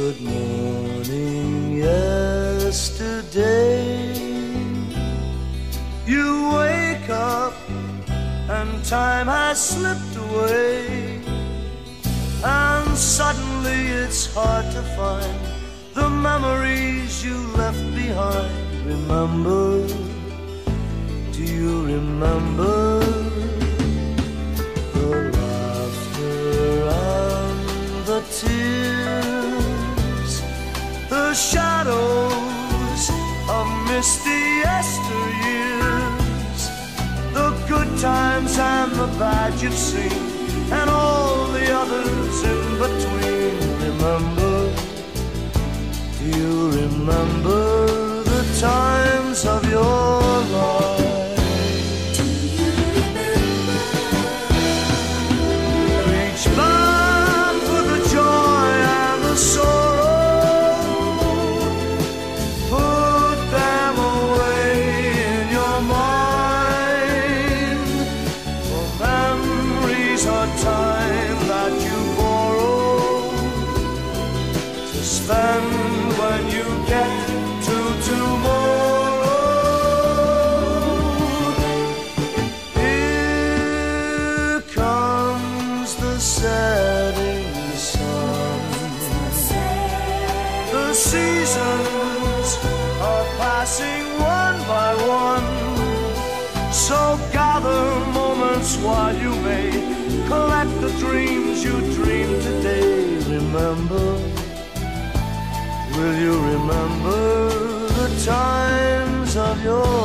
Good morning, yesterday. You wake up and time has slipped away, and suddenly it's hard to find the memories you left behind. Remember, do you remember the laughter and the tears, the shadows of misty yesteryears, the good times and the bad you've seen, and all the others in between? Remember, do you remember the times of your life? Do you remember? Reach back for the joy and the sorrow, put them away in your mind, for memories are time that you borrow to spend when you get to tomorrow. Here comes the setting sun. The seasons are passing one by one, so gather moments while you may collect the dreams you dreamed today. Remember, will you remember the times of your